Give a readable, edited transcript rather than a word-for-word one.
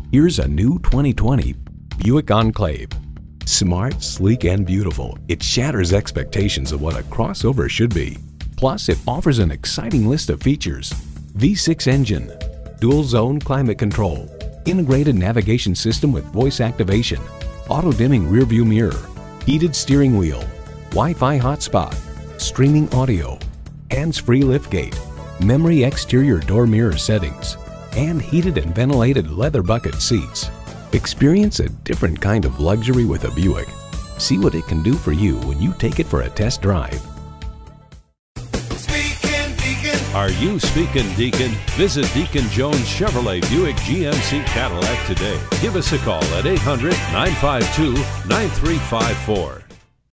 Here's a new 2020 Buick Enclave. Smart, sleek, and beautiful, it shatters expectations of what a crossover should be. Plus, it offers an exciting list of features: V6 engine, dual-zone climate control, integrated navigation system with voice activation, auto-dimming rearview mirror, heated steering wheel, Wi-Fi hotspot, streaming audio, hands-free liftgate, memory exterior door mirror settings, and heated and ventilated leather bucket seats. Experience a different kind of luxury with a Buick. See what it can do for you when you take it for a test drive. Are you speaking Deacon? Visit Deacon Jones Chevrolet Buick GMC Cadillac today. Give us a call at 800-952-9354.